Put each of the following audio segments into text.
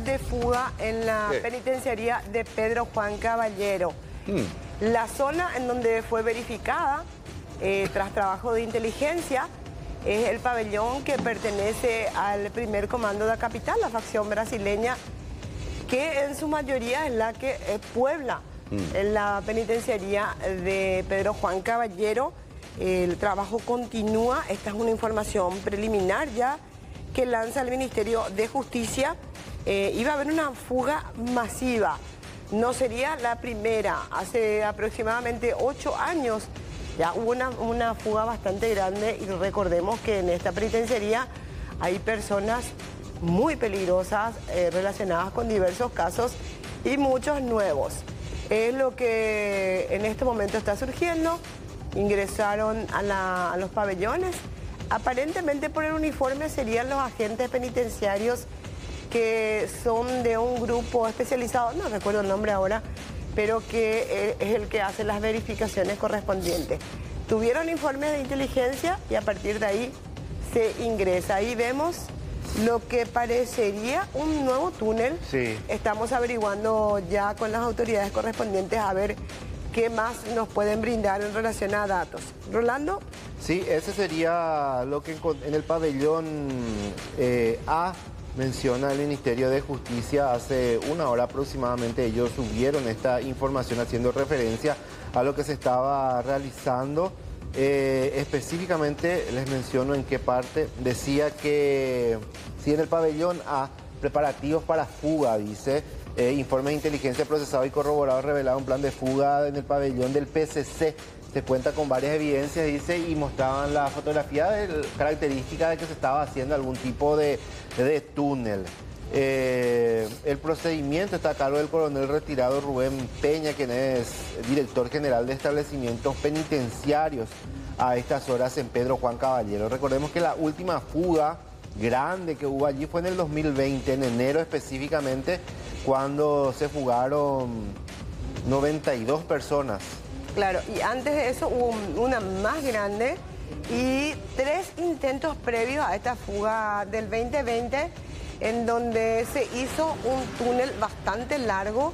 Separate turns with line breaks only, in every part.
de fuga en la penitenciaría de Pedro Juan Caballero. La zona en donde fue verificada, tras trabajo de inteligencia, es el pabellón que pertenece al primer comando de la capital, la facción brasileña, que en su mayoría es la que puebla en la penitenciaría de Pedro Juan Caballero. El trabajo continúa. Esta es una información preliminar ya que lanza el Ministerio de Justicia. Iba a haber una fuga masiva. No sería la primera. Hace aproximadamente 8 años ya hubo una fuga bastante grande, y recordemos que en esta penitenciaría hay personas muy peligrosas relacionadas con diversos casos y muchos nuevos. Es lo que en este momento está surgiendo. Ingresaron a los pabellones. Aparentemente por el uniforme serían los agentes penitenciarios que son de un grupo especializado, no recuerdo el nombre ahora, pero que es el que hace las verificaciones correspondientes. Tuvieron informes de inteligencia y a partir de ahí se ingresa. Ahí vemos lo que parecería un nuevo túnel. Sí. Estamos averiguando ya con las autoridades correspondientes a ver qué más nos pueden brindar en relación a datos. ¿Rolando?
Sí, ese sería lo que en el pabellón A menciona el Ministerio de Justicia. Hace una hora aproximadamente ellos subieron esta información haciendo referencia a lo que se estaba realizando. Específicamente les menciono en qué parte. Decía que si en el pabellón A, preparativos para fuga, dice, informe de inteligencia procesado y corroborado revelado un plan de fuga en el pabellón del PCC. Se cuenta con varias evidencias, dice, y mostraban la fotografía de característica de que se estaba haciendo algún tipo de túnel. El procedimiento está a cargo del coronel retirado Rubén Peña, quien es director general de establecimientos penitenciarios a estas horas en Pedro Juan Caballero. Recordemos que la última fuga grande que hubo allí fue en el 2020, en enero específicamente, cuando se fugaron 92 personas.
Claro, y antes de eso hubo una más grande y 3 intentos previos a esta fuga del 2020, en donde se hizo un túnel bastante largo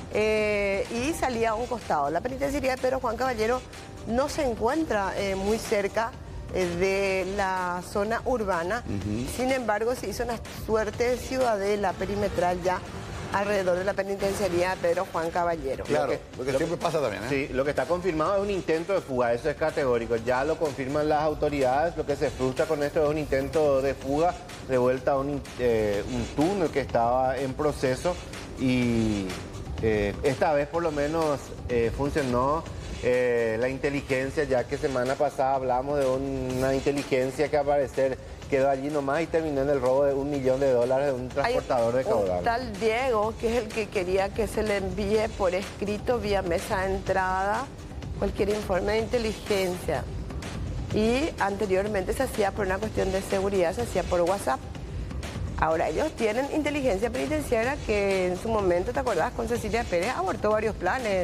y salía a un costado. La penitenciaría de Pedro Juan Caballero no se encuentra muy cerca de la zona urbana. Sin embargo, se hizo una suerte de ciudadela perimetral ya alrededor de la penitenciaría de Pedro Juan Caballero.
Claro, lo que siempre pasa también, ¿eh?
Sí, lo que está confirmado es un intento de fuga, eso es categórico. Ya lo confirman las autoridades. Lo que se frustra con esto es un intento de fuga de vuelta a un túnel que estaba en proceso, y esta vez por lo menos funcionó la inteligencia, ya que semana pasada hablamos de una inteligencia que al parecer quedó allí nomás y terminó en el robo de $1 millón de un transportador de caudal.
Un tal Diego, que es el que quería que se le envíe por escrito vía mesa de entrada cualquier informe de inteligencia. Y anteriormente se hacía por una cuestión de seguridad, se hacía por WhatsApp. Ahora ellos tienen inteligencia penitenciaria que en su momento, ¿te acordás? Con Cecilia Pérez abortó varios planes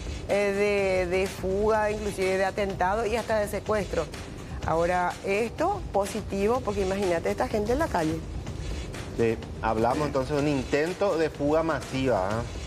de fuga, inclusive de atentado y hasta de secuestro. Ahora, esto positivo, porque imagínate esta gente en la calle.
Hablamos entonces de un intento de fuga masiva, ¿eh?